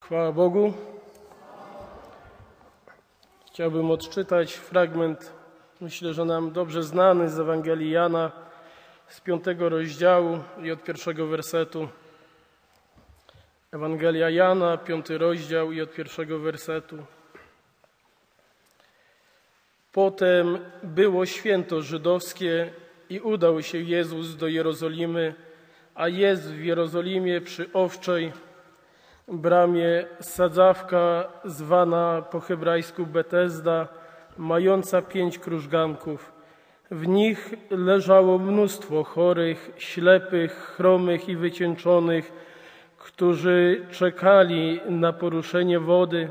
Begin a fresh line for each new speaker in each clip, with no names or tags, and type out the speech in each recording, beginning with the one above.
Chwała Bogu. Chciałbym odczytać fragment, myślę, że nam dobrze znany z Ewangelii Jana, z 5 rozdziału i od 1 wersetu. Ewangelia Jana, 5 rozdział i od 1 wersetu. Potem było święto żydowskie i udał się Jezus do Jerozolimy, a jest w Jerozolimie przy Owczej bramie sadzawka zwana po hebrajsku Betesda, mająca 5 krużganków. W nich leżało mnóstwo chorych, ślepych, chromych i wycieńczonych, którzy czekali na poruszenie wody.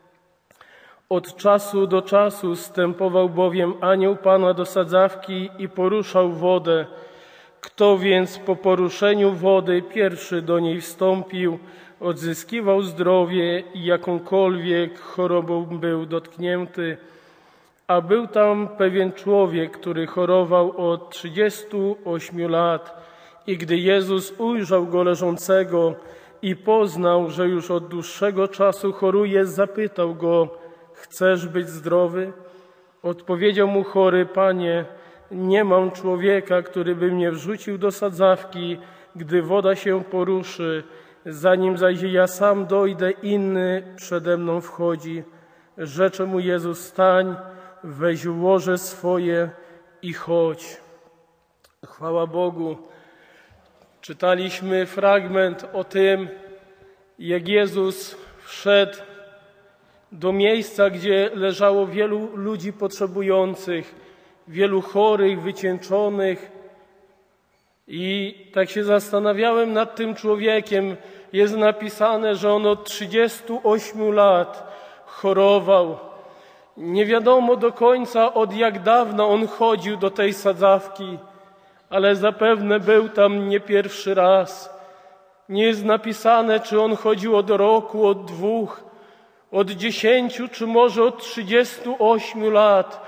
Od czasu do czasu zstępował bowiem anioł Pana do sadzawki i poruszał wodę. Kto więc po poruszeniu wody pierwszy do niej wstąpił, odzyskiwał zdrowie i jakąkolwiek chorobą był dotknięty. A był tam pewien człowiek, który chorował od 38 lat. I gdy Jezus ujrzał go leżącego i poznał, że już od dłuższego czasu choruje, zapytał go: chcesz być zdrowy? Odpowiedział mu chory: Panie, nie mam człowieka, który by mnie wrzucił do sadzawki, gdy woda się poruszy. Zanim zaś ja sam dojdę, inny przede mną wchodzi. Rzecze mu Jezus: stań, weź łoże swoje i chodź. Chwała Bogu. Czytaliśmy fragment o tym, jak Jezus wszedł do miejsca, gdzie leżało wielu ludzi potrzebujących, wielu chorych, wycieńczonych. I tak się zastanawiałem nad tym człowiekiem. Jest napisane, że on od 38 lat chorował. Nie wiadomo do końca, od jak dawna on chodził do tej sadzawki, ale zapewne był tam nie pierwszy raz. Nie jest napisane, czy on chodził od roku, od 2, od 10, czy może od 38 lat.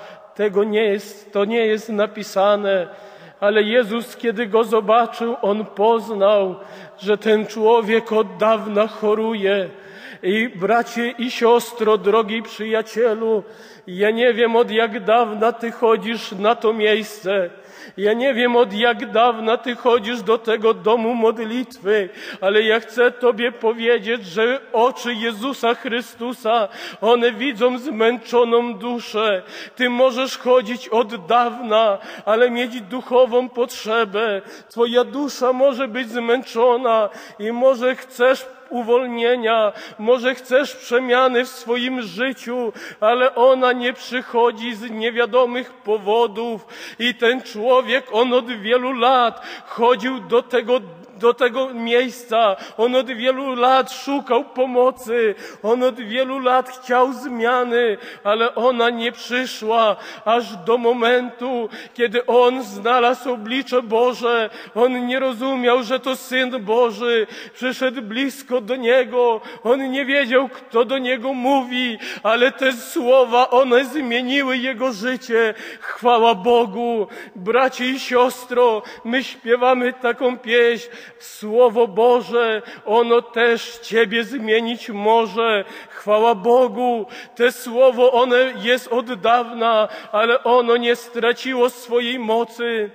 To nie jest napisane. Ale Jezus, kiedy go zobaczył, on poznał, że ten człowiek od dawna choruje. I bracie i siostro, drogi przyjacielu, ja nie wiem, od jak dawna ty chodzisz na to miejsce. Ja nie wiem, od jak dawna ty chodzisz do tego domu modlitwy, ale ja chcę tobie powiedzieć, że oczy Jezusa Chrystusa, one widzą zmęczoną duszę. Ty możesz chodzić od dawna, ale mieć duchową potrzebę. Twoja dusza może być zmęczona i może chcesz uwolnienia, może chcesz przemiany w swoim życiu, ale ona nie przychodzi z niewiadomych powodów. I ten człowiek, on od wielu lat chodził do tego miejsca. On od wielu lat szukał pomocy. On od wielu lat chciał zmiany, ale ona nie przyszła, aż do momentu, kiedy on znalazł oblicze Boże. On nie rozumiał, że to Syn Boży przyszedł blisko do niego. On nie wiedział, kto do niego mówi, ale te słowa, one zmieniły jego życie. Chwała Bogu. Bracie i siostro, my śpiewamy taką pieśń: Słowo Boże, ono też ciebie zmienić może. Chwała Bogu. Te słowo, one jest od dawna, ale ono nie straciło swojej mocy.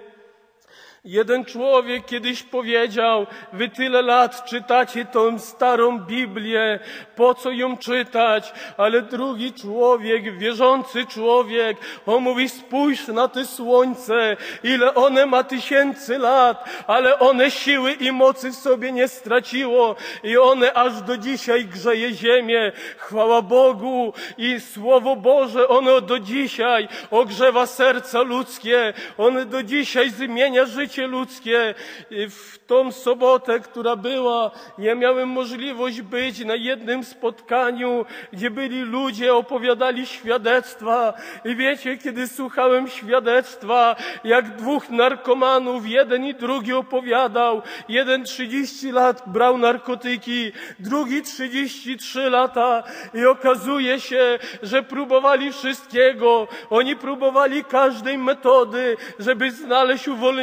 Jeden człowiek kiedyś powiedział: wy tyle lat czytacie tą starą Biblię, po co ją czytać? Ale drugi człowiek, wierzący człowiek, on mówi: spójrz na te słońce, ile one ma 1000 lat, ale one siły i mocy w sobie nie straciło i one aż do dzisiaj grzeje ziemię. Chwała Bogu. I Słowo Boże, ono do dzisiaj ogrzewa serca ludzkie, ono do dzisiaj zmienia życie ludzkie. W tą sobotę, która była, ja miałem możliwość być na jednym spotkaniu, gdzie byli ludzie, opowiadali świadectwa. I wiecie, kiedy słuchałem świadectwa, jak 2 narkomanów, jeden i drugi opowiadał. Jeden 30 lat brał narkotyki, drugi 33 lata i okazuje się, że próbowali wszystkiego. Oni próbowali każdej metody, żeby znaleźć uwolnienie,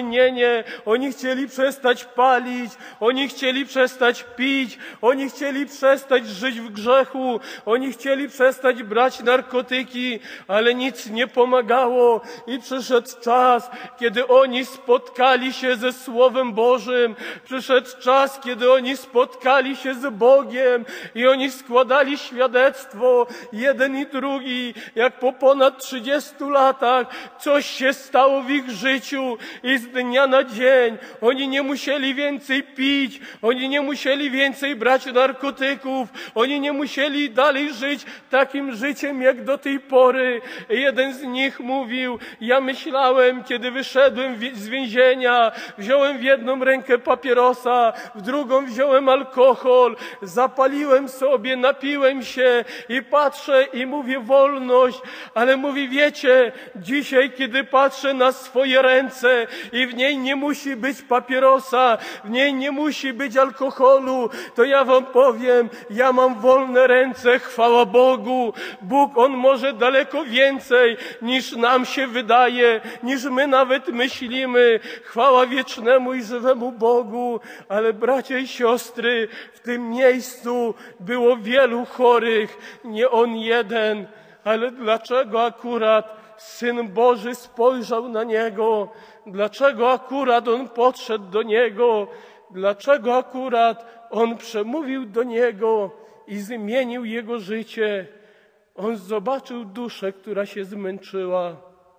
zbawienie. Oni chcieli przestać palić, oni chcieli przestać pić, oni chcieli przestać żyć w grzechu, oni chcieli przestać brać narkotyki, ale nic nie pomagało i przyszedł czas, kiedy oni spotkali się ze Słowem Bożym, przyszedł czas, kiedy oni spotkali się z Bogiem i oni składali świadectwo, jeden i drugi, jak po ponad 30 latach coś się stało w ich życiu i z dnia na dzień oni nie musieli więcej pić, oni nie musieli więcej brać narkotyków, oni nie musieli dalej żyć takim życiem jak do tej pory. Jeden z nich mówił: ja myślałem, kiedy wyszedłem z więzienia, wziąłem w jedną rękę papierosa, w drugą wziąłem alkohol, zapaliłem sobie, napiłem się i patrzę i mówię wolność, ale mówi: wiecie, dzisiaj kiedy patrzę na swoje ręce i w niej nie musi być papierosa, w niej nie musi być alkoholu, to ja wam powiem, ja mam wolne ręce, chwała Bogu. Bóg, On może daleko więcej niż nam się wydaje, niż my nawet myślimy. Chwała wiecznemu i żywemu Bogu. Ale bracia i siostry, w tym miejscu było wielu chorych, nie on jeden. Ale dlaczego akurat Syn Boży spojrzał na niego? Dlaczego akurat On podszedł do niego? Dlaczego akurat On przemówił do niego i zmienił jego życie? On zobaczył duszę, która się zmęczyła.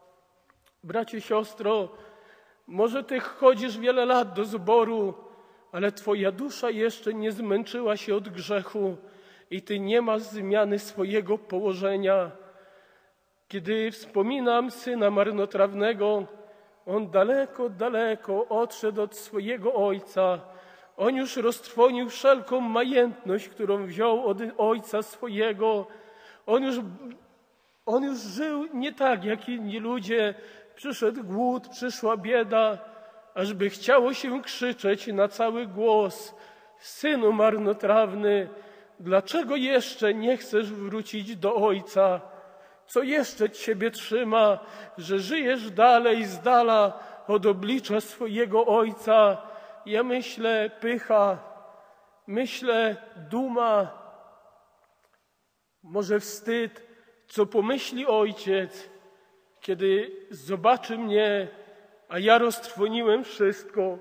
Bracie, siostro, może ty chodzisz wiele lat do zboru, ale twoja dusza jeszcze nie zmęczyła się od grzechu i ty nie masz zmiany swojego położenia. Kiedy wspominam syna marnotrawnego, on daleko, daleko odszedł od swojego ojca. On już roztrwonił wszelką majętność, którą wziął od ojca swojego. On już żył nie tak, jak inni ludzie. Przyszedł głód, przyszła bieda, ażby chciało się krzyczeć na cały głos: synu marnotrawny, dlaczego jeszcze nie chcesz wrócić do ojca? Co jeszcze ciebie trzyma, że żyjesz dalej z dala od oblicza swojego ojca? Ja myślę pycha, myślę duma, może wstyd, co pomyśli ojciec, kiedy zobaczy mnie, a ja roztrwoniłem wszystko.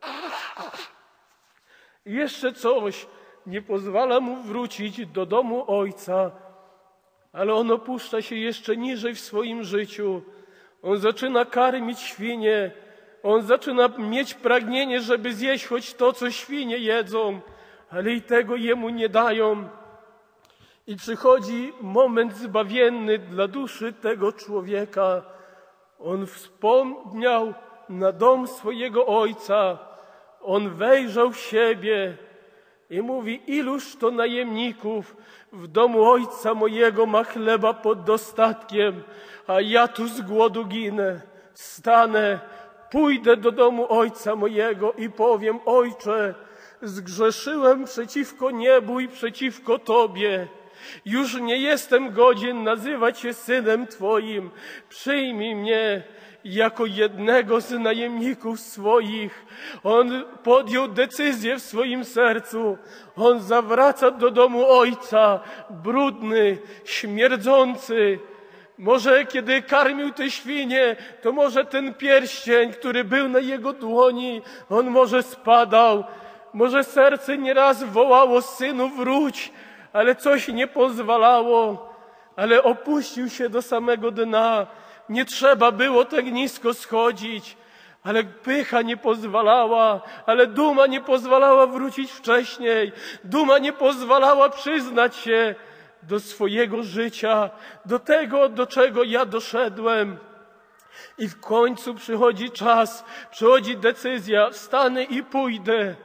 I jeszcze coś nie pozwala mu wrócić do domu ojca, ale on opuszcza się jeszcze niżej w swoim życiu. On zaczyna karmić świnie, on zaczyna mieć pragnienie, żeby zjeść choć to, co świnie jedzą, ale i tego jemu nie dają. I przychodzi moment zbawienny dla duszy tego człowieka. On wspomniał na dom swojego ojca. On wejrzał w siebie i mówi: iluż to najemników w domu ojca mojego ma chleba pod dostatkiem, a ja tu z głodu ginę. Stanę, pójdę do domu ojca mojego i powiem: ojcze, zgrzeszyłem przeciwko niebu i przeciwko Tobie. Już nie jestem godzien nazywać się synem Twoim. Przyjmij mnie jako jednego z najemników swoich. On podjął decyzję w swoim sercu. On zawraca do domu ojca, brudny, śmierdzący. Może kiedy karmił te świnie, to może ten pierścień, który był na jego dłoni, on może spadał. Może serce nieraz wołało: synu, wróć, ale coś nie pozwalało. Ale opuścił się do samego dna. Nie trzeba było tak nisko schodzić, ale pycha nie pozwalała, ale duma nie pozwalała wrócić wcześniej. Duma nie pozwalała przyznać się do swojego życia, do tego, do czego ja doszedłem. I w końcu przychodzi czas, przychodzi decyzja: wstanę i pójdę.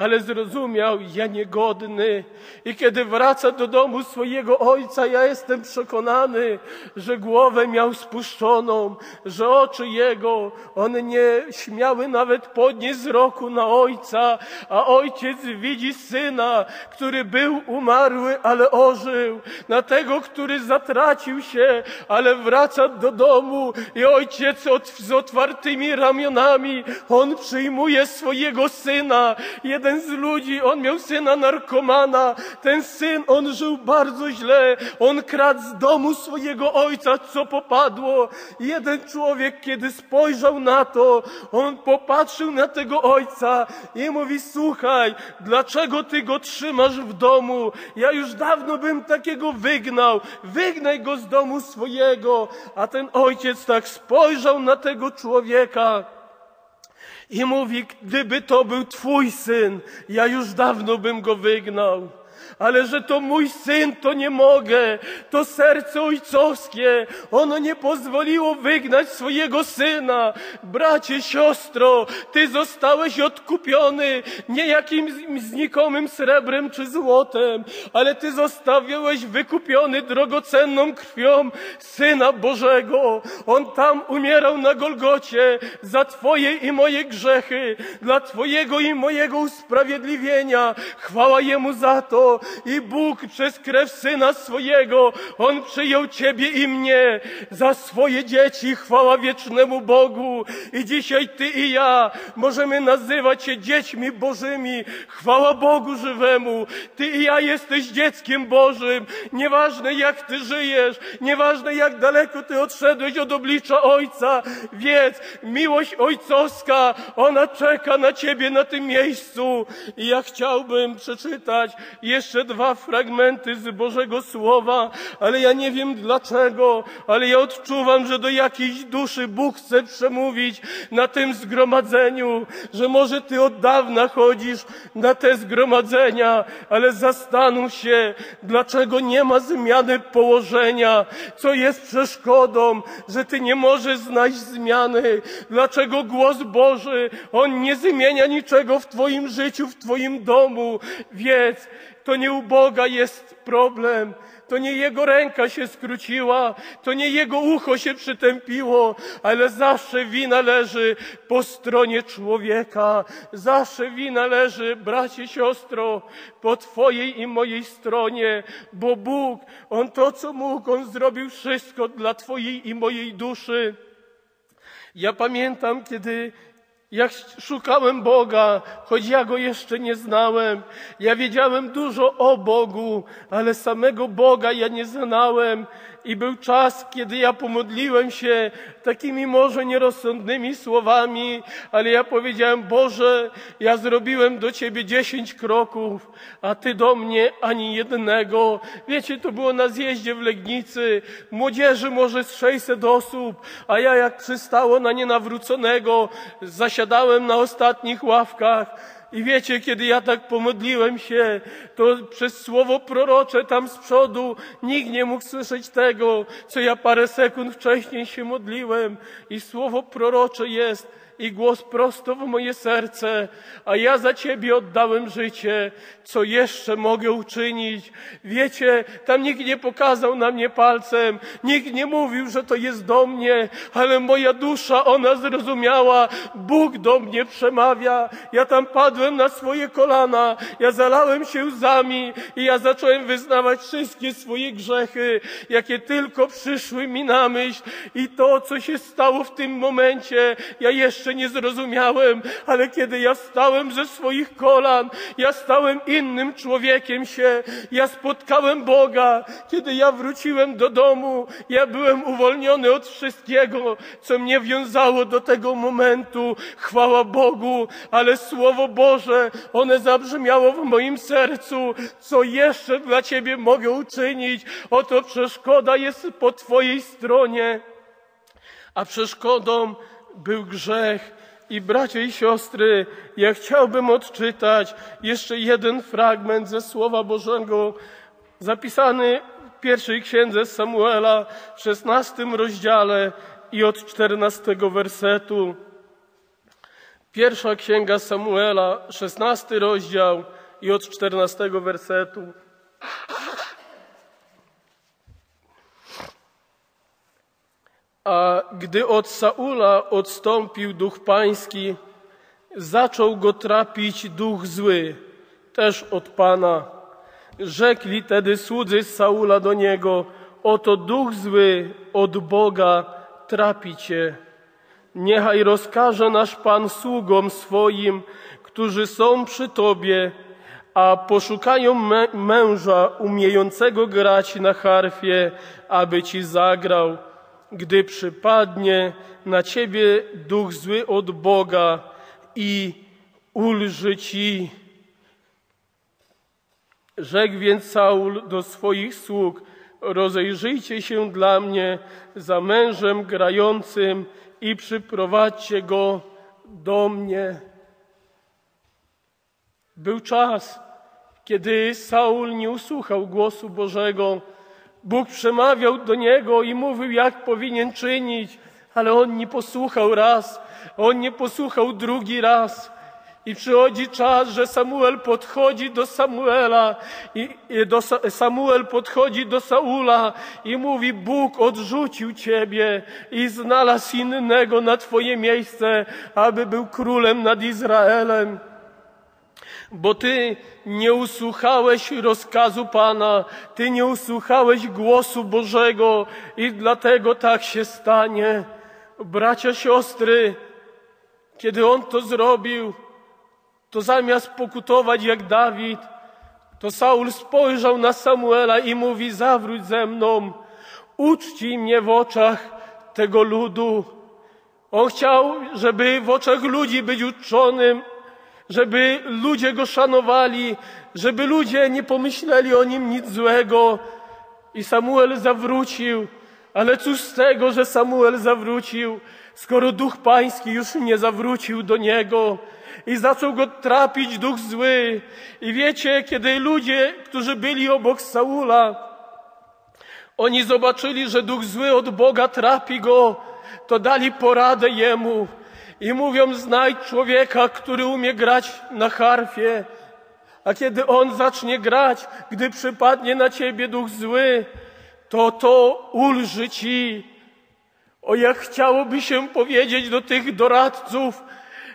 ale zrozumiał, ja niegodny. I kiedy wraca do domu swojego ojca, ja jestem przekonany, że głowę miał spuszczoną, że oczy jego, one nie śmiały nawet podnieść wzroku na ojca, a ojciec widzi syna, który był umarły, ale ożył, na tego, który zatracił się, ale wraca do domu i ojciec z otwartymi ramionami, on przyjmuje swojego syna. Jeden z ludzi, on miał syna narkomana, ten syn, on żył bardzo źle, on kradł z domu swojego ojca, co popadło. Jeden człowiek, kiedy spojrzał na to, on popatrzył na tego ojca i mówi, słuchaj, dlaczego ty go trzymasz w domu? Ja już dawno bym takiego wygnał, wygnaj go z domu swojego. A ten ojciec tak spojrzał na tego człowieka i mówi, gdyby to był twój syn, ja już dawno bym go wygnał. Ale że to mój syn, to nie mogę. To serce ojcowskie, ono nie pozwoliło wygnać swojego syna. Bracie, siostro, ty zostałeś odkupiony nie jakimś znikomym srebrem czy złotem, ale ty zostałeś wykupiony drogocenną krwią Syna Bożego. On tam umierał na Golgocie za twoje i moje grzechy, dla twojego i mojego usprawiedliwienia. Chwała Jemu za to. I Bóg przez krew Syna swojego, On przyjął ciebie i mnie za swoje dzieci. Chwała wiecznemu Bogu. I dzisiaj ty i ja możemy nazywać się dziećmi Bożymi. Chwała Bogu żywemu. Ty i ja jesteś dzieckiem Bożym. Nieważne jak ty żyjesz, nieważne jak daleko ty odszedłeś od oblicza Ojca. Wiedz, miłość ojcowska, ona czeka na ciebie na tym miejscu. I ja chciałbym przeczytać jeszcze dwa fragmenty z Bożego Słowa, ale ja nie wiem dlaczego, ale ja odczuwam, że do jakiejś duszy Bóg chce przemówić na tym zgromadzeniu, że może ty od dawna chodzisz na te zgromadzenia, ale zastanów się, dlaczego nie ma zmiany położenia, co jest przeszkodą, że ty nie możesz znaleźć zmiany, dlaczego głos Boży, on nie zmienia niczego w twoim życiu, w twoim domu. Wiedz, to nie u Boga jest problem, to nie Jego ręka się skróciła, to nie Jego ucho się przytępiło, ale zawsze wina leży po stronie człowieka. Zawsze wina leży, bracie, siostro, po twojej i mojej stronie, bo Bóg, On to, co mógł, On zrobił wszystko dla twojej i mojej duszy. Ja pamiętam, kiedy ja szukałem Boga, choć ja Go jeszcze nie znałem. Ja wiedziałem dużo o Bogu, ale samego Boga ja nie znałem. I był czas, kiedy ja pomodliłem się takimi może nierozsądnymi słowami, ale ja powiedziałem, Boże, ja zrobiłem do Ciebie 10 kroków, a Ty do mnie ani jednego. Wiecie, to było na zjeździe w Legnicy, młodzieży może z 600 osób, a ja jak przystało na nienawróconego, zasiadałem na ostatnich ławkach. I wiecie, kiedy ja tak pomodliłem się, to przez słowo prorocze tam z przodu nikt nie mógł słyszeć tego, co ja parę sekund wcześniej się modliłem. I słowo prorocze jest i głos prosto w moje serce, a ja za Ciebie oddałem życie, co jeszcze mogę uczynić. Wiecie, tam nikt nie pokazał na mnie palcem, nikt nie mówił, że to jest do mnie, ale moja dusza, ona zrozumiała, Bóg do mnie przemawia. Ja tam padłem na swoje kolana, ja zalałem się łzami i ja zacząłem wyznawać wszystkie swoje grzechy, jakie tylko przyszły mi na myśl. I to, co się stało w tym momencie, ja jeszcze nie zrozumiałem, ale kiedy ja wstałem ze swoich kolan, ja stałem innym człowiekiem się, ja spotkałem Boga. Kiedy ja wróciłem do domu, ja byłem uwolniony od wszystkiego, co mnie wiązało do tego momentu. Chwała Bogu, ale Słowo Boże, one zabrzmiało w moim sercu. Co jeszcze dla Ciebie mogę uczynić? Oto przeszkoda jest po Twojej stronie, a przeszkodą był grzech. I bracia i siostry, ja chciałbym odczytać jeszcze jeden fragment ze Słowa Bożego, zapisany w pierwszej księdze Samuela, w 16 rozdziale i od 14 wersetu. Pierwsza księga Samuela, 16 rozdział i od 14 wersetu. A gdy od Saula odstąpił duch pański, zaczął go trapić duch zły, też od Pana. Rzekli tedy słudzy Saula do niego: oto duch zły od Boga trapi cię. Niechaj rozkaże nasz Pan sługom swoim, którzy są przy Tobie, a poszukają męża umiejącego grać na harfie, aby Ci zagrał. Gdy przypadnie na Ciebie duch zły od Boga i ulży Ci. Rzekł więc Saul do swoich sług: rozejrzyjcie się dla mnie za mężem grającym i przyprowadźcie go do mnie. Był czas, kiedy Saul nie usłuchał głosu Bożego. Bóg przemawiał do niego i mówił, jak powinien czynić, ale on nie posłuchał raz, on nie posłuchał drugi raz. I przychodzi czas, że Samuel podchodzi do Samuela Samuel podchodzi do Saula i mówi: Bóg odrzucił ciebie i znalazł innego na twoje miejsce, aby był królem nad Izraelem. Bo ty nie usłuchałeś rozkazu Pana, ty nie usłuchałeś głosu Bożego i dlatego tak się stanie. Bracia, siostry, kiedy on to zrobił, to zamiast pokutować jak Dawid, to Saul spojrzał na Samuela i mówi: zawróć ze mną, uczcij mnie w oczach tego ludu. On chciał, żeby w oczach ludzi być uczonym, żeby ludzie go szanowali, żeby ludzie nie pomyśleli o nim nic złego. I Samuel zawrócił. Ale cóż z tego, że Samuel zawrócił, skoro duch pański już nie zawrócił do niego i zaczął go trapić duch zły. I wiecie, kiedy ludzie, którzy byli obok Saula, oni zobaczyli, że duch zły od Boga trapi go, to dali poradę jemu i mówią: znajdź człowieka, który umie grać na harfie, a kiedy on zacznie grać, gdy przypadnie na ciebie duch zły, to ulży ci. O, jak chciałoby się powiedzieć do tych doradców,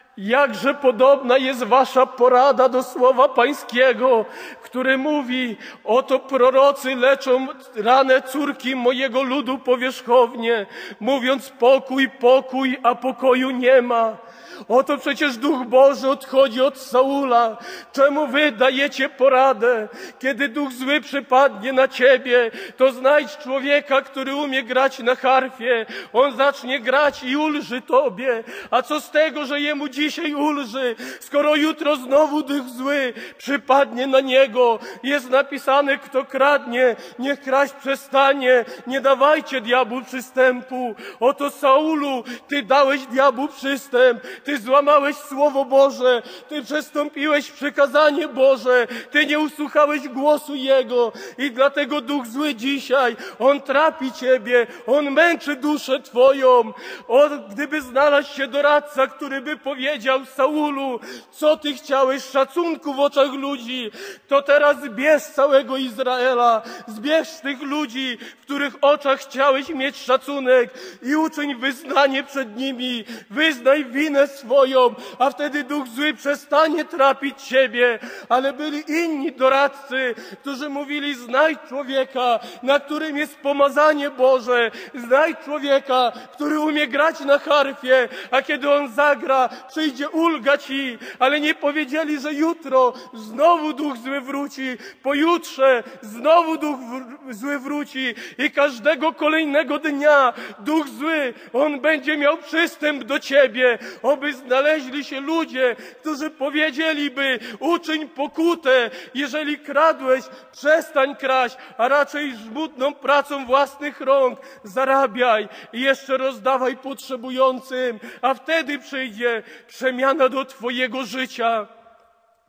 jakże podobna jest wasza porada do słowa pańskiego, które mówi: oto prorocy leczą rane córki mojego ludu powierzchownie, mówiąc pokój, pokój, a pokoju nie ma. Oto przecież Duch Boży odchodzi od Saula. Czemu wy dajecie poradę? Kiedy duch zły przypadnie na ciebie, to znajdź człowieka, który umie grać na harfie. On zacznie grać i ulży tobie. A co z tego, że jemu dzisiaj ulży, skoro jutro znowu duch zły przypadnie na niego? Jest napisane: kto kradnie, niech kraść przestanie. Nie dawajcie diabłu przystępu. Oto Saulu, ty dałeś diabłu przystęp. Ty złamałeś Słowo Boże, ty przestąpiłeś przykazanie Boże, ty nie usłuchałeś głosu Jego i dlatego duch zły dzisiaj, on trapi ciebie, on męczy duszę twoją. Gdyby znalazł się doradca, który by powiedział: Saulu, co ty chciałeś szacunku w oczach ludzi, to teraz zbierz całego Izraela, zbierz tych ludzi, w których oczach chciałeś mieć szacunek i uczyń wyznanie przed nimi, wyznaj winę swoją, a wtedy duch zły przestanie trapić ciebie. Ale byli inni doradcy, którzy mówili: znajdź człowieka, na którym jest pomazanie Boże, znajdź człowieka, który umie grać na harfie, a kiedy on zagra, przyjdzie ulga ci. Ale nie powiedzieli, że jutro znowu duch zły wróci, pojutrze znowu duch zły wróci i każdego kolejnego dnia duch zły, on będzie miał przystęp do ciebie. Oby znaleźli się ludzie, którzy powiedzieliby: uczyń pokutę, jeżeli kradłeś, przestań kraść, a raczej żmudną pracą własnych rąk zarabiaj i jeszcze rozdawaj potrzebującym, a wtedy przyjdzie przemiana do twojego życia.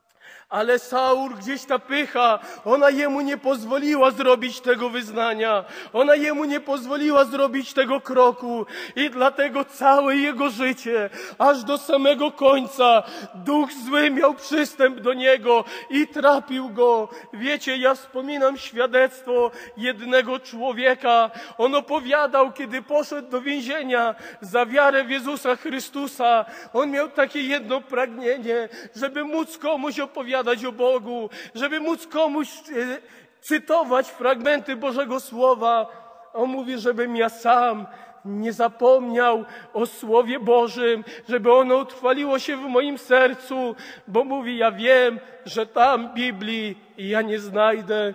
Ale Saul, gdzieś ta pycha, ona jemu nie pozwoliła zrobić tego wyznania. Ona jemu nie pozwoliła zrobić tego kroku. I dlatego całe jego życie, aż do samego końca, duch zły miał przystęp do niego i trapił go. Wiecie, ja wspominam świadectwo jednego człowieka. On opowiadał, kiedy poszedł do więzienia za wiarę w Jezusa Chrystusa. On miał takie jedno pragnienie, żeby móc komuś opowiadać o Bogu, żeby móc komuś cytować fragmenty Bożego Słowa. On mówi, żebym ja sam nie zapomniał o Słowie Bożym, żeby ono utrwaliło się w moim sercu, bo mówi, ja wiem, że tam Biblii ja nie znajdę.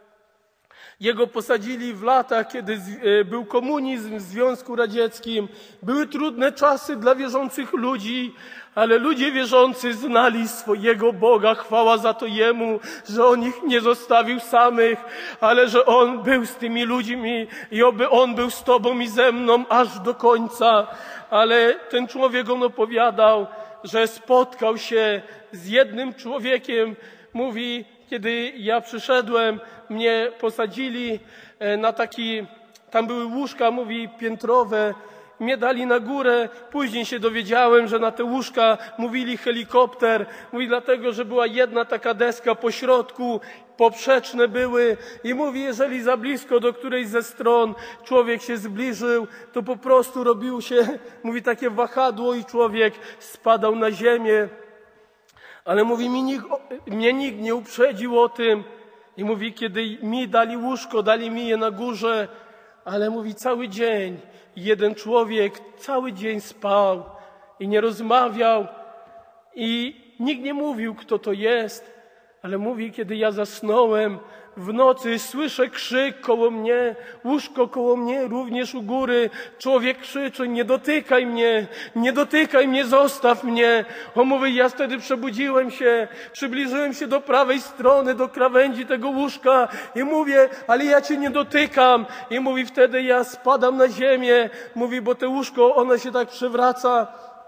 Jego posadzili w latach, kiedy był komunizm w Związku Radzieckim. Były trudne czasy dla wierzących ludzi, ale ludzie wierzący znali swojego Boga. Chwała za to Jemu, że On ich nie zostawił samych, ale że On był z tymi ludźmi i oby On był z Tobą i ze mną aż do końca. Ale ten człowiek, on opowiadał, że spotkał się z jednym człowiekiem. Mówi, kiedy ja przyszedłem, mnie posadzili na taki, tam były łóżka, mówi, piętrowe, mnie dali na górę. Później się dowiedziałem, że na te łóżka mówili helikopter. Mówi, dlatego, że była jedna taka deska po środku, poprzeczne były. I mówi, jeżeli za blisko do którejś ze stron człowiek się zbliżył, to po prostu robił się, mówi, takie wahadło i człowiek spadał na ziemię. Ale mówi, mnie nikt nie uprzedził o tym. I mówi, kiedy mi dali łóżko, dali mi je na górze, ale mówi, cały dzień jeden człowiek cały dzień spał i nie rozmawiał i nikt nie mówił, kto to jest, ale mówi, kiedy ja zasnąłem w nocy, słyszę krzyk koło mnie, łóżko koło mnie, również u góry. Człowiek krzyczy, nie dotykaj mnie, zostaw mnie. On mówi, ja wtedy przebudziłem się, przybliżyłem się do prawej strony, do krawędzi tego łóżka i mówię, ale ja cię nie dotykam. I mówi, wtedy ja spadam na ziemię, mówi, bo to łóżko, ono się tak przewraca.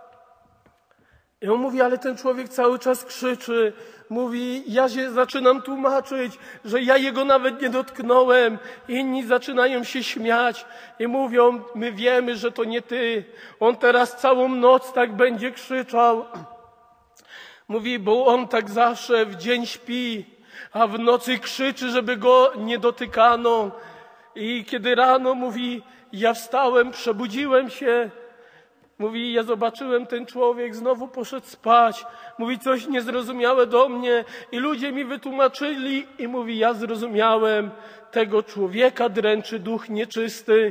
I on mówi, ale ten człowiek cały czas krzyczy. Mówi, ja się zaczynam tłumaczyć, że ja jego nawet nie dotknąłem. Inni zaczynają się śmiać i mówią, my wiemy, że to nie ty. On teraz całą noc tak będzie krzyczał. Mówi, bo on tak zawsze w dzień śpi, a w nocy krzyczy, żeby go nie dotykano. I kiedy rano, mówi, ja wstałem, przebudziłem się. Mówi, ja zobaczyłem, ten człowiek znowu poszedł spać. Mówi, coś niezrozumiałe do mnie i ludzie mi wytłumaczyli i mówi, ja zrozumiałem, tego człowieka dręczy duch nieczysty.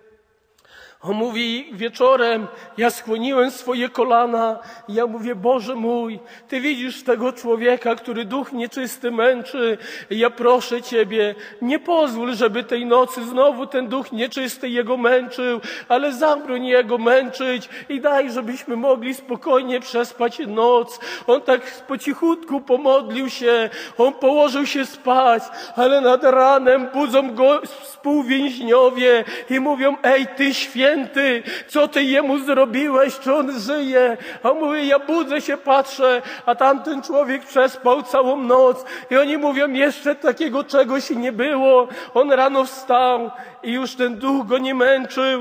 On mówi, wieczorem ja skłoniłem swoje kolana i ja mówię, Boże mój, Ty widzisz tego człowieka, który duch nieczysty męczy. I ja proszę Ciebie, nie pozwól, żeby tej nocy znowu ten duch nieczysty jego męczył, ale zabroń jego męczyć i daj, żebyśmy mogli spokojnie przespać noc. On tak po cichutku pomodlił się, on położył się spać, ale nad ranem budzą go współwięźniowie i mówią, ej, Ty święty, co Ty jemu zrobiłeś, czy on żyje? A on mówi, ja budzę się, patrzę, a tamten człowiek przespał całą noc. I oni mówią, jeszcze takiego czegoś nie było. On rano wstał i już ten duch go nie męczył.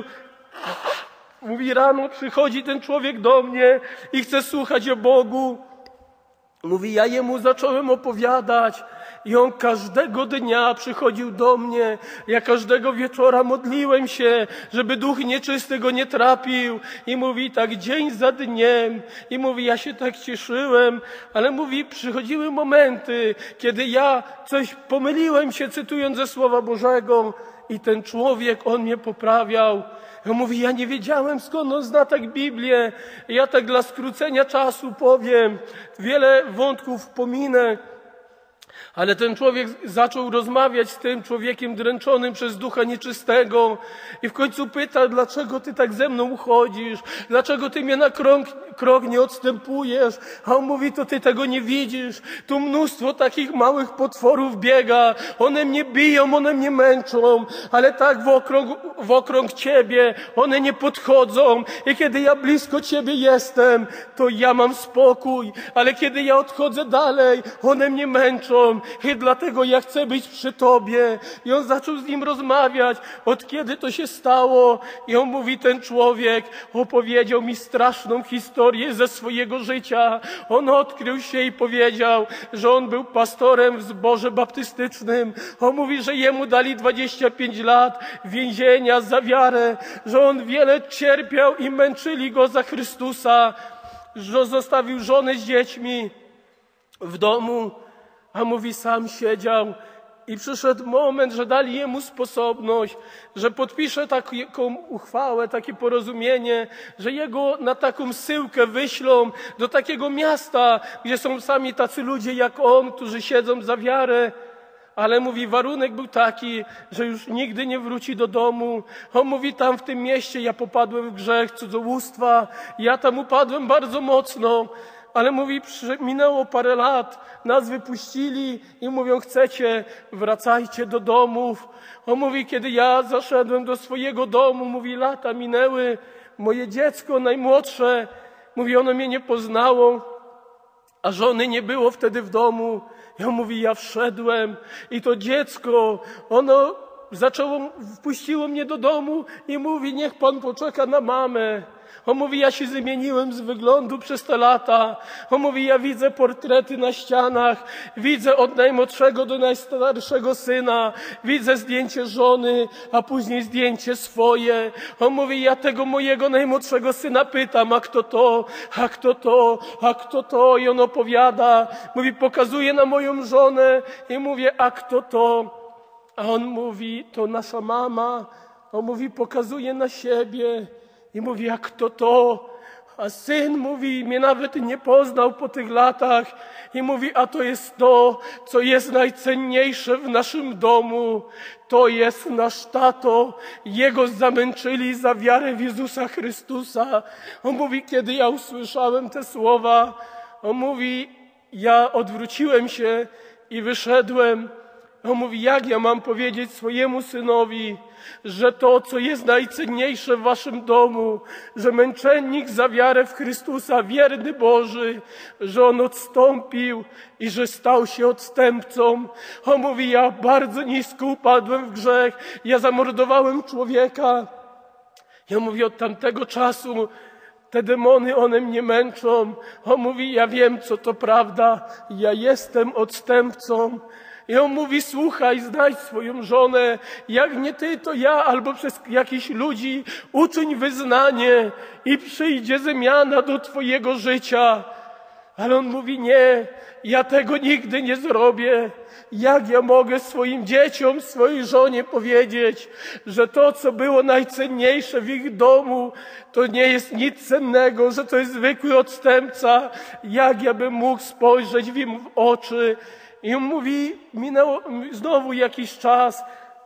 Mówi, rano przychodzi ten człowiek do mnie i chce słuchać o Bogu. Mówi, ja jemu zacząłem opowiadać. I on każdego dnia przychodził do mnie. Ja każdego wieczora modliłem się, żeby duch nieczysty go nie trapił. I mówi, tak dzień za dniem. I mówi, ja się tak cieszyłem. Ale mówi, przychodziły momenty, kiedy ja coś pomyliłem się, cytując ze Słowa Bożego. I ten człowiek, on mnie poprawiał. On mówi, ja nie wiedziałem, skąd on zna tak Biblię. I ja tak dla skrócenia czasu powiem. Wiele wątków pominę. Ale ten człowiek zaczął rozmawiać z tym człowiekiem dręczonym przez ducha nieczystego i w końcu pyta, dlaczego ty tak ze mną uchodzisz? Dlaczego ty mnie na krok nie odstępujesz? A on mówi, to ty tego nie widzisz. Tu mnóstwo takich małych potworów biega. One mnie biją, one mnie męczą, ale tak w okrąg ciebie one nie podchodzą. I kiedy ja blisko ciebie jestem, to ja mam spokój. Ale kiedy ja odchodzę dalej, one mnie męczą. I dlatego ja chcę być przy tobie. I on zaczął z nim rozmawiać, od kiedy to się stało. I on mówi, ten człowiek opowiedział mi straszną historię ze swojego życia. On odkrył się i powiedział, że on był pastorem w zborze baptystycznym. On mówi, że jemu dali 25 lat więzienia za wiarę, że on wiele cierpiał i męczyli go za Chrystusa, że zostawił żonę z dziećmi w domu. A mówi, sam siedział i przyszedł moment, że dali jemu sposobność, że podpisze taką uchwałę, takie porozumienie, że jego na taką zsyłkę wyślą do takiego miasta, gdzie są sami tacy ludzie jak on, którzy siedzą za wiarę. Ale mówi, warunek był taki, że już nigdy nie wróci do domu. On mówi, tam w tym mieście ja popadłem w grzech cudzołóstwa, ja tam upadłem bardzo mocno. Ale mówi, minęło parę lat, nas wypuścili i mówią, chcecie, wracajcie do domów. On mówi, kiedy ja zaszedłem do swojego domu, mówi, lata minęły, moje dziecko najmłodsze, mówi, ono mnie nie poznało, a żony nie było wtedy w domu. I on mówi, ja wszedłem i to dziecko, ono wpuściło mnie do domu i mówi, niech pan poczeka na mamę. On mówi, ja się zmieniłem z wyglądu przez te lata. On mówi, ja widzę portrety na ścianach, widzę od najmłodszego do najstarszego syna, widzę zdjęcie żony, a później zdjęcie swoje. On mówi, ja tego mojego najmłodszego syna pytam, a kto to, a kto to, a kto to? I on opowiada, mówi, pokazuje na moją żonę i mówię, a kto to? A on mówi, to nasza mama. On mówi, pokazuje na siebie. I mówi, a kto to? A syn mówi, mnie nawet nie poznał po tych latach. I mówi, a to jest to, co jest najcenniejsze w naszym domu. To jest nasz tato. Jego zamęczyli za wiarę w Jezusa Chrystusa. On mówi, kiedy ja usłyszałem te słowa, on mówi, ja odwróciłem się i wyszedłem. On mówi, jak ja mam powiedzieć swojemu synowi, że to, co jest najcenniejsze w waszym domu, że męczennik za wiarę w Chrystusa, wierny Boży, że on odstąpił i że stał się odstępcą. On mówi, ja bardzo nisko upadłem w grzech, ja zamordowałem człowieka. Ja mówię, od tamtego czasu te demony, one mnie męczą. On mówi, ja wiem, co to prawda, ja jestem odstępcą. I on mówi, słuchaj, znajdź swoją żonę, jak nie ty, to ja, albo przez jakichś ludzi, uczyń wyznanie i przyjdzie zmiana do twojego życia. Ale on mówi, nie, ja tego nigdy nie zrobię. Jak ja mogę swoim dzieciom, swojej żonie powiedzieć, że to, co było najcenniejsze w ich domu, to nie jest nic cennego, że to jest zwykły odstępca. Jak ja bym mógł spojrzeć im w oczy? I on mówi, minęło znowu jakiś czas.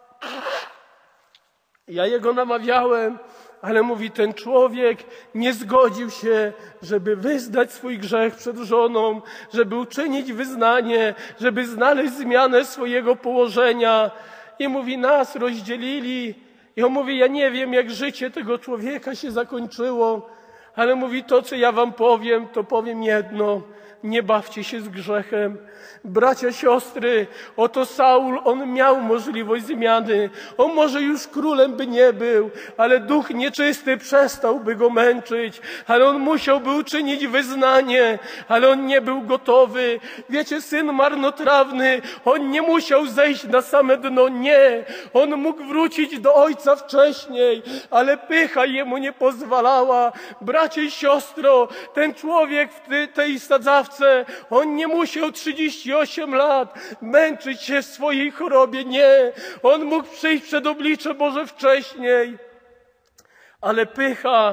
Ja jego namawiałem, ale mówi, ten człowiek nie zgodził się, żeby wyznać swój grzech przed żoną, żeby uczynić wyznanie, żeby znaleźć zmianę swojego położenia. I mówi, nas rozdzielili. I on mówi, ja nie wiem, jak życie tego człowieka się zakończyło, ale mówi, to, co ja wam powiem, to powiem jedno. Nie bawcie się z grzechem. Bracia, siostry, oto Saul, on miał możliwość zmiany. On może już królem by nie był, ale duch nieczysty przestałby go męczyć. Ale on musiałby uczynić wyznanie, ale on nie był gotowy. Wiecie, syn marnotrawny, on nie musiał zejść na same dno, nie. On mógł wrócić do ojca wcześniej, ale pycha jemu nie pozwalała. Bracie i siostro, ten człowiek w tej sadzawce, on nie musiał 38 lat męczyć się w swojej chorobie, nie. On mógł przyjść przed oblicze Boże wcześniej. Ale pycha,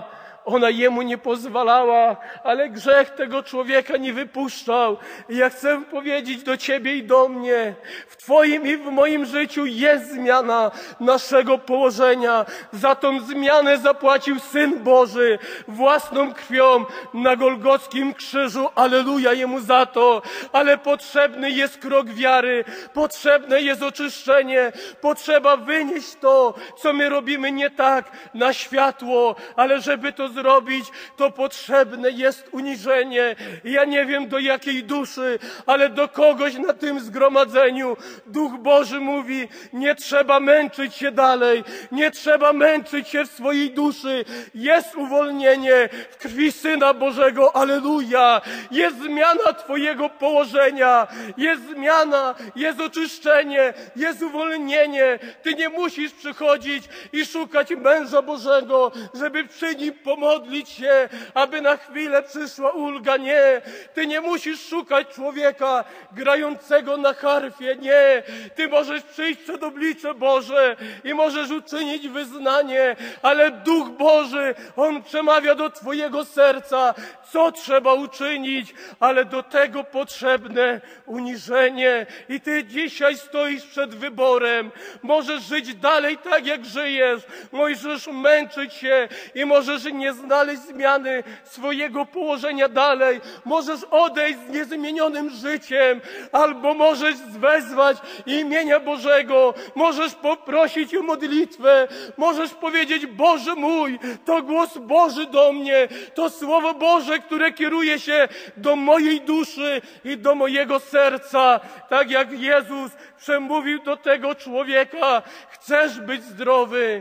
ona jemu nie pozwalała, ale grzech tego człowieka nie wypuszczał. I ja chcę powiedzieć do ciebie i do mnie, w twoim i w moim życiu jest zmiana naszego położenia. Za tą zmianę zapłacił Syn Boży własną krwią na Golgotskim krzyżu. Alleluja Jemu za to. Ale potrzebny jest krok wiary, potrzebne jest oczyszczenie, potrzeba wynieść to, co my robimy nie tak na światło, ale żeby to zrobić, to potrzebne jest uniżenie. Ja nie wiem do jakiej duszy, ale do kogoś na tym zgromadzeniu Duch Boży mówi, nie trzeba męczyć się dalej, nie trzeba męczyć się w swojej duszy. Jest uwolnienie w krwi Syna Bożego, alleluja. Jest zmiana twojego położenia, jest zmiana, jest oczyszczenie, jest uwolnienie. Ty nie musisz przychodzić i szukać męża Bożego, żeby przy nim pomodlić się, aby na chwilę przyszła ulga. Nie. Ty nie musisz szukać człowieka grającego na harfie. Nie. Ty możesz przyjść przed oblicze Boże i możesz uczynić wyznanie, ale Duch Boży, On przemawia do twojego serca, co trzeba uczynić, ale do tego potrzebne uniżenie. I ty dzisiaj stoisz przed wyborem. Możesz żyć dalej tak, jak żyjesz. Możesz męczyć się i możesz nie znaleźć zmiany swojego położenia dalej. Możesz odejść z niezmienionym życiem, albo możesz wezwać imienia Bożego. Możesz poprosić o modlitwę. Możesz powiedzieć, Boże mój, to głos Boży do mnie, to Słowo Boże, które kieruje się do mojej duszy i do mojego serca. Tak jak Jezus przemówił do tego człowieka, chcesz być zdrowy?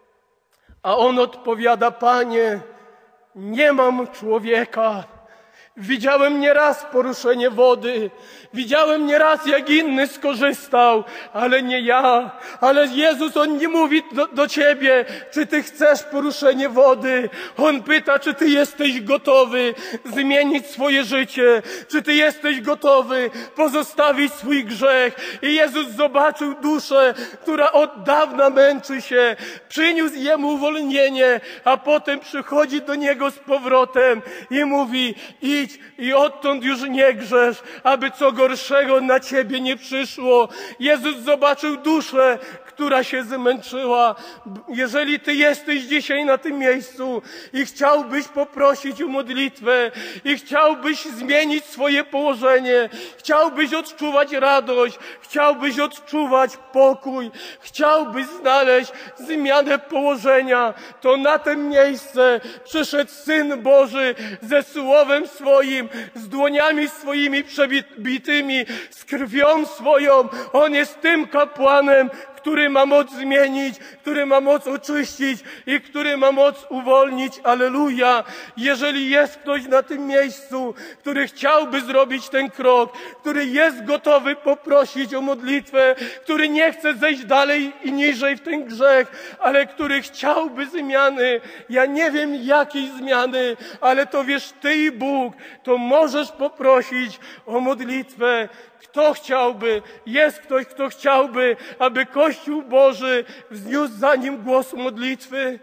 A on odpowiada, Panie, nie mam człowieka. Widziałem nieraz poruszenie wody, widziałem nieraz, jak inny skorzystał, ale nie ja. Ale Jezus, On nie mówi do ciebie, czy ty chcesz poruszenie wody. On pyta, czy ty jesteś gotowy zmienić swoje życie, czy ty jesteś gotowy pozostawić swój grzech. I Jezus zobaczył duszę, która od dawna męczy się, przyniósł jemu uwolnienie, a potem przychodzi do niego z powrotem i mówi, idź i odtąd już nie grzesz, aby co gorszego na ciebie nie przyszło. Jezus zobaczył duszę, która się zmęczyła. Jeżeli ty jesteś dzisiaj na tym miejscu i chciałbyś poprosić o modlitwę i chciałbyś zmienić swoje położenie, chciałbyś odczuwać radość, chciałbyś odczuwać pokój, chciałbyś znaleźć zmianę położenia, to na to miejsce przyszedł Syn Boży ze Słowem swoim, z dłoniami swoimi przebitymi, z krwią swoją. On jest tym kapłanem, który ma moc zmienić, który ma moc oczyścić i który ma moc uwolnić. Alleluja! Jeżeli jest ktoś na tym miejscu, który chciałby zrobić ten krok, który jest gotowy poprosić o modlitwę, który nie chce zejść dalej i niżej w ten grzech, ale który chciałby zmiany, ja nie wiem jakiej zmiany, ale to wiesz Ty i Bóg, to możesz poprosić o modlitwę. Kto chciałby? Jest ktoś, kto chciałby, aby Kościół Boży wzniósł za nim głos modlitwy?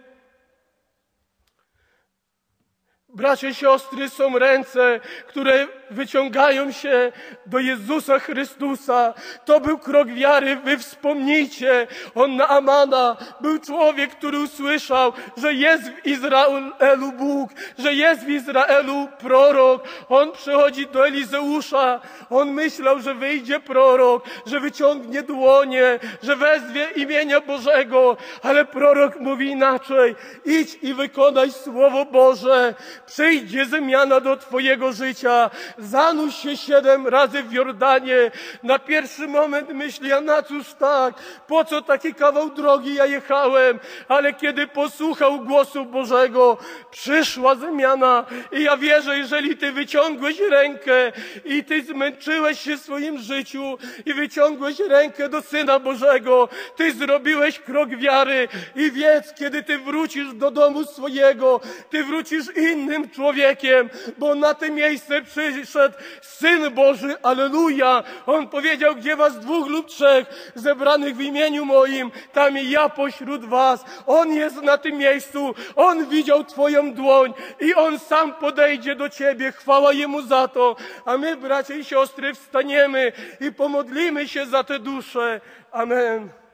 Bracia i siostry, są ręce, które wyciągają się do Jezusa Chrystusa. To był krok wiary, wy wspomnijcie. On Naamana był człowiek, który usłyszał, że jest w Izraelu Bóg, że jest w Izraelu prorok. On przychodzi do Elizeusza. On myślał, że wyjdzie prorok, że wyciągnie dłonie, że wezwie imienia Bożego. Ale prorok mówi inaczej. Idź i wykonaj Słowo Boże. Przyjdzie zmiana do twojego życia. Zanurz się 7 razy w Jordanie. Na pierwszy moment myśli, a na cóż tak? Po co taki kawał drogi ja jechałem? Ale kiedy posłuchał głosu Bożego, przyszła zmiana. I ja wierzę, jeżeli ty wyciągłeś rękę i ty zmęczyłeś się w swoim życiu i wyciągłeś rękę do Syna Bożego, ty zrobiłeś krok wiary i wiedz, kiedy ty wrócisz do domu swojego, ty wrócisz inny tym człowiekiem, bo na to miejsce przyszedł Syn Boży, alleluja. On powiedział, gdzie was 2 lub 3 zebranych w imieniu moim, tam i ja pośród was. On jest na tym miejscu, On widział twoją dłoń i On sam podejdzie do ciebie. Chwała Jemu za to. A my, bracia i siostry, wstaniemy i pomodlimy się za te dusze. Amen.